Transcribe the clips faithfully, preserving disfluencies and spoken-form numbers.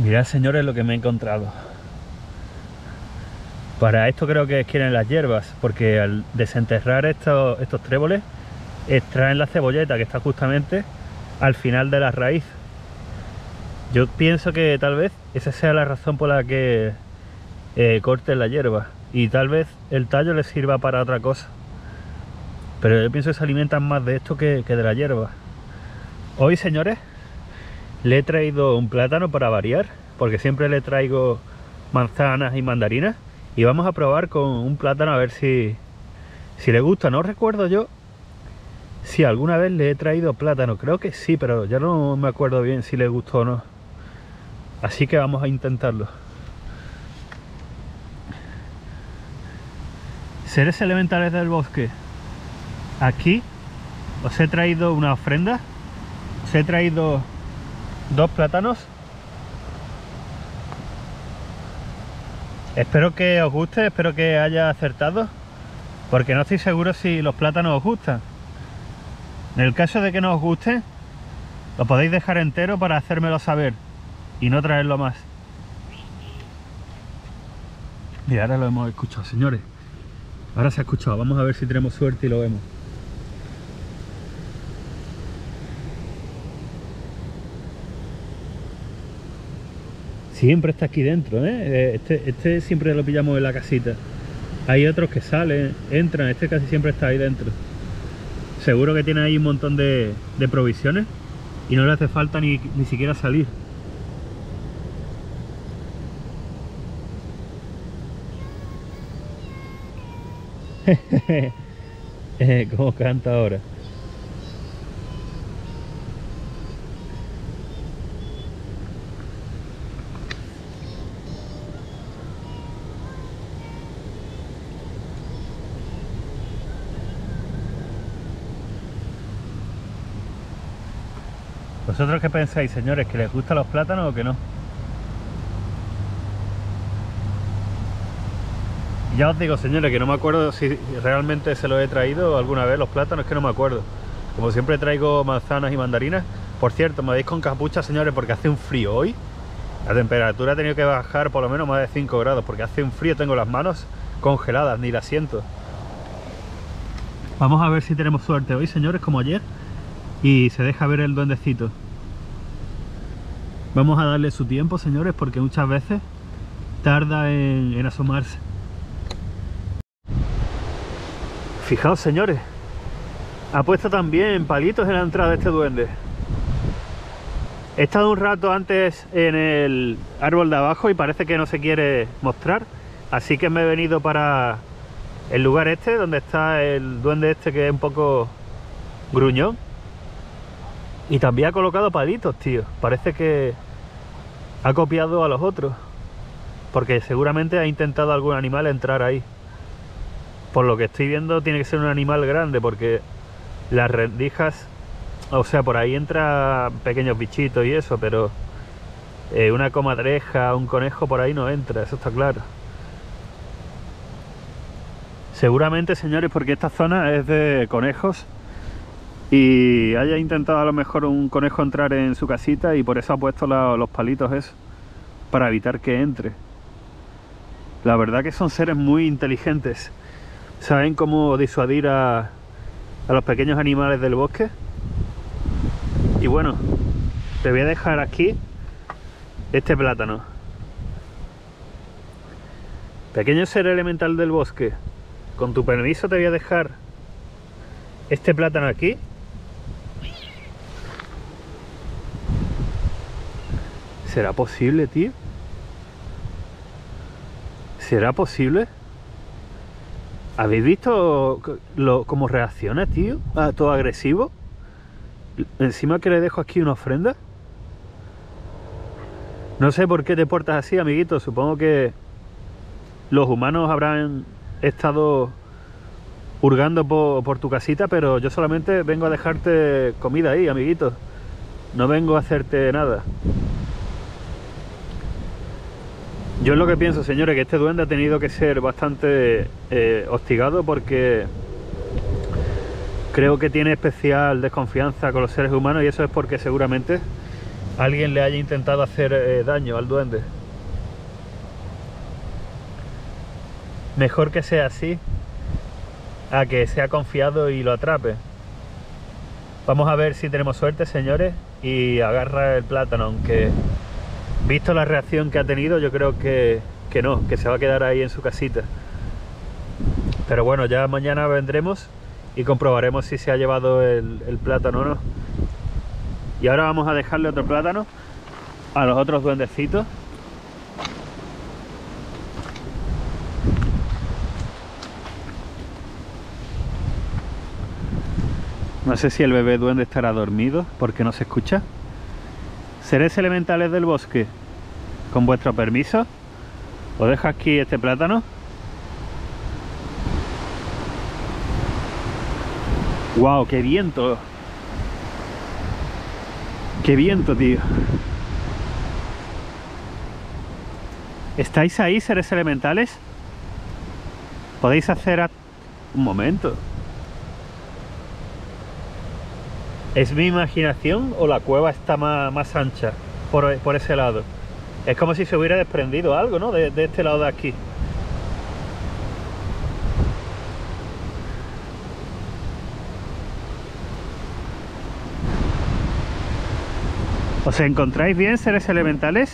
Mirad, señores, lo que me he encontrado. Para esto creo que quieren las hierbas, porque al desenterrar estos, estos tréboles extraen la cebolleta que está justamente al final de la raíz. Yo pienso que tal vez esa sea la razón por la que eh, corten la hierba, y tal vez el tallo les sirva para otra cosa, pero yo pienso que se alimentan más de esto que, que de la hierba. Hoy, señores, le he traído un plátano para variar, porque siempre le traigo manzanas y mandarinas, y vamos a probar con un plátano a ver si, si le gusta. No recuerdo yo si alguna vez le he traído plátano, creo que sí, pero ya no me acuerdo bien si le gustó o no. Así que vamos a intentarlo. Seres elementales del bosque, aquí os he traído una ofrenda. Os he traído dos plátanos. Espero que os guste, espero que haya acertado, porque no estoy seguro si los plátanos os gustan. En el caso de que no os guste, lo podéis dejar entero para hacérmelo saber y no traerlo más. Mira, ahora lo hemos escuchado, señores. Ahora se ha escuchado. Vamos a ver si tenemos suerte y lo vemos. Siempre está aquí dentro, ¿eh? Este, este siempre lo pillamos en la casita. Hay otros que salen, entran. Este casi siempre está ahí dentro. Seguro que tiene ahí un montón de, de provisiones y no le hace falta ni, ni siquiera salir. ¿Cómo canta ahora? ¿Vosotros qué pensáis, señores? ¿Que les gustan los plátanos o que no? Ya os digo, señores, que no me acuerdo si realmente se los he traído alguna vez los plátanos, es que no me acuerdo. Como siempre traigo manzanas y mandarinas. Por cierto, me veis con capucha, señores, porque hace un frío hoy. La temperatura ha tenido que bajar por lo menos más de cinco grados, porque hace un frío, tengo las manos congeladas, ni las siento. Vamos a ver si tenemos suerte hoy, señores, como ayer, y se deja ver el duendecito. Vamos a darle su tiempo, señores, porque muchas veces tarda en, en asomarse. Fijaos, señores, ha puesto también palitos en la entrada de este duende. He estado un rato antes en el árbol de abajo y parece que no se quiere mostrar, así que me he venido para el lugar este, donde está el duende este, que es un poco gruñón. Y también ha colocado palitos, tío. Parece que ha copiado a los otros, porque seguramente ha intentado algún animal entrar ahí. Por lo que estoy viendo, tiene que ser un animal grande, porque las rendijas, o sea, por ahí entra pequeños bichitos y eso, pero eh, una comadreja, un conejo por ahí no entra, eso está claro. Seguramente, señores, porque esta zona es de conejos y haya intentado a lo mejor un conejo entrar en su casita y por eso ha puesto la, los palitos esos, para evitar que entre. La verdad que son seres muy inteligentes. ¿Saben cómo disuadir a, a los pequeños animales del bosque? Y bueno, te voy a dejar aquí este plátano. Pequeño ser elemental del bosque, con tu permiso te voy a dejar este plátano aquí. ¿Será posible, tío? ¿Será posible? ¿Habéis visto lo, cómo reacciona, tío? Ah, todo agresivo. Encima que le dejo aquí una ofrenda. No sé por qué te portas así, amiguito. Supongo que los humanos habrán estado hurgando por, por tu casita, pero yo solamente vengo a dejarte comida ahí, amiguito. No vengo a hacerte nada. Yo es lo que pienso, señores, que este duende ha tenido que ser bastante eh, hostigado, porque creo que tiene especial desconfianza con los seres humanos, y eso es porque seguramente alguien le haya intentado hacer eh, daño al duende. Mejor que sea así a que sea confiado y lo atrape. Vamos a ver si tenemos suerte, señores, y agarra el plátano, aunque visto la reacción que ha tenido, yo creo que, que no, que se va a quedar ahí en su casita. Pero bueno, ya mañana vendremos y comprobaremos si se ha llevado el, el plátano o no. Y ahora vamos a dejarle otro plátano a los otros duendecitos. No sé si el bebé duende estará dormido porque no se escucha. Seres elementales del bosque, con vuestro permiso, os dejo aquí este plátano. ¡Wow! ¡Qué viento! ¡Qué viento, tío! ¿Estáis ahí, seres elementales? ¿Podéis hacer a... un momento? ¿Es mi imaginación o la cueva está más, más ancha por, por ese lado? Es como si se hubiera desprendido algo, ¿no? De, de este lado de aquí. ¿Os encontráis bien, seres elementales?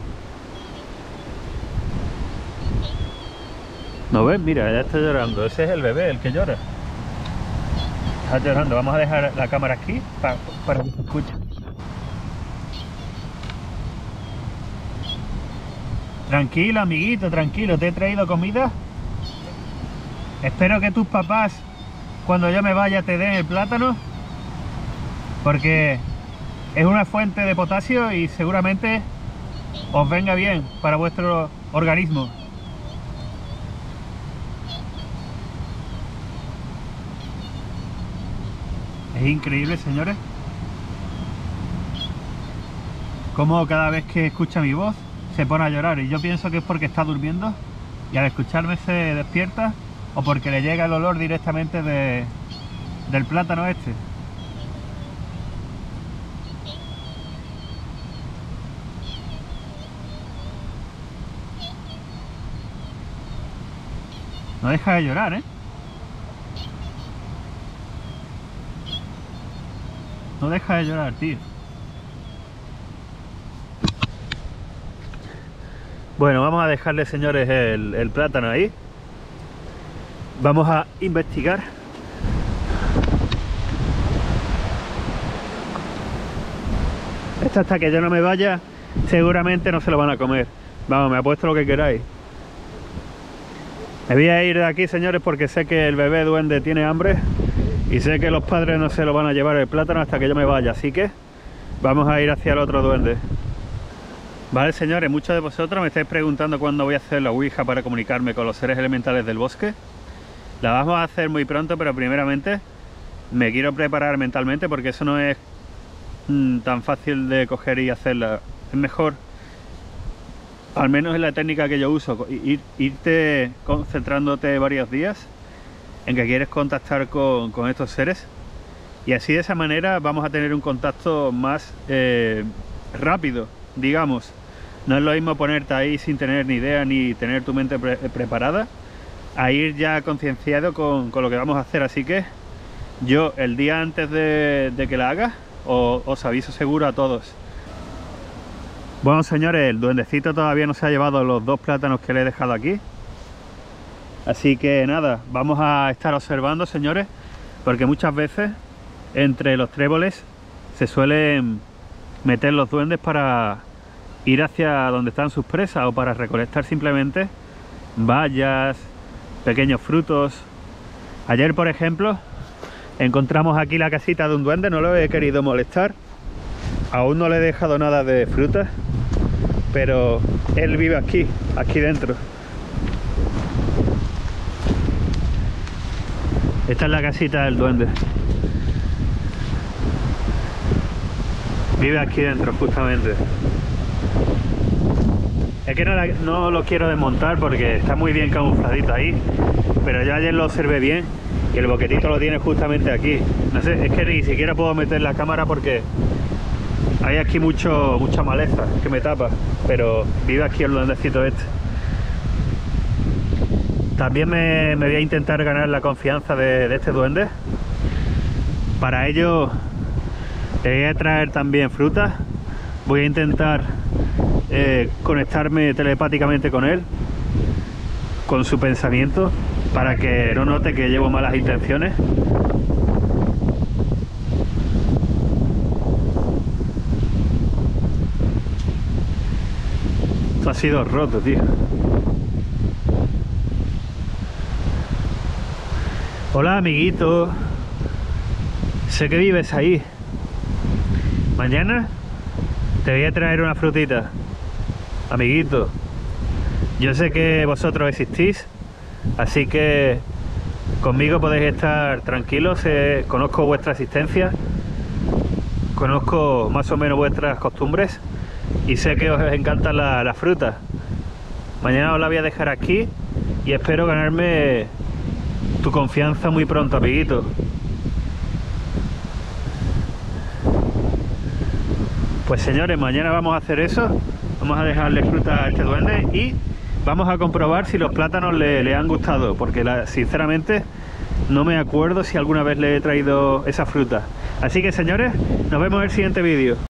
¿No ves? Mira, ya está llorando. Ese es el bebé, el que llora. Está llorando. Vamos a dejar la cámara aquí para, para que se escuche. Tranquilo, amiguito, tranquilo. ¿Te he traído comida? Espero que tus papás, cuando yo me vaya, te den el plátano, porque es una fuente de potasio y seguramente os venga bien para vuestro organismo. Es increíble, señores, cómo cada vez que escucha mi voz se pone a llorar, y yo pienso que es porque está durmiendo y al escucharme se despierta, o porque le llega el olor directamente de, del plátano este. No deja de llorar, ¿eh? No deja de llorar, tío. Bueno, vamos a dejarle, señores, el, el plátano ahí. Vamos a investigar. Esto, hasta que yo no me vaya, seguramente no se lo van a comer. Vamos, me apuesto lo que queráis. Me voy a ir de aquí, señores, porque sé que el bebé duende tiene hambre y sé que los padres no se lo van a llevar el plátano hasta que yo me vaya, así que vamos a ir hacia el otro duende. Vale, señores, muchos de vosotros me estáis preguntando cuándo voy a hacer la ouija para comunicarme con los seres elementales del bosque. La vamos a hacer muy pronto, pero primeramente me quiero preparar mentalmente, porque eso no es mmm, tan fácil de coger y hacerla. Es mejor, al menos en la técnica que yo uso, ir, irte concentrándote varios días en que quieres contactar con, con estos seres, y así de esa manera vamos a tener un contacto más eh, rápido, digamos. No es lo mismo ponerte ahí sin tener ni idea ni tener tu mente pre preparada a ir ya concienciado con, con lo que vamos a hacer. Así que yo el día antes de, de que la haga os, os aviso seguro a todos. Bueno, señores, el duendecito todavía no se ha llevado los dos plátanos que le he dejado aquí, así que nada, vamos a estar observando, señores, porque muchas veces entre los tréboles se suelen meter los duendes para ir hacia donde están sus presas, o para recolectar simplemente bayas, pequeños frutos. Ayer, por ejemplo, encontramos aquí la casita de un duende, no lo he querido molestar, aún no le he dejado nada de frutas, pero él vive aquí, aquí dentro. Esta es la casita del duende. Vive aquí dentro, justamente. Es que no, la, no lo quiero desmontar porque está muy bien camufladito ahí, pero yo ayer lo observé bien y el boquetito lo tiene justamente aquí. No sé, es que ni siquiera puedo meter la cámara porque Hay aquí mucho, mucha maleza que me tapa, pero vive aquí el duendecito este. También me, me voy a intentar ganar la confianza de, de este duende. Para ello le voy a traer también frutas. Voy a intentar eh, conectarme telepáticamente con él, con su pensamiento, para que no note que llevo malas intenciones. Esto ha sido roto, tío. Hola, amiguito. Sé que vives ahí. Mañana te voy a traer una frutita, amiguito. Yo sé que vosotros existís, así que conmigo podéis estar tranquilos. Eh, conozco vuestra existencia, conozco más o menos vuestras costumbres y sé que os encantan las la frutas. Mañana os la voy a dejar aquí y espero ganarme tu confianza muy pronto, amiguito. Pues señores, mañana vamos a hacer eso. Vamos a dejarle fruta a este duende y vamos a comprobar si los plátanos le, le han gustado, porque la, sinceramente no me acuerdo si alguna vez le he traído esa fruta. Así que señores, nos vemos en el siguiente vídeo.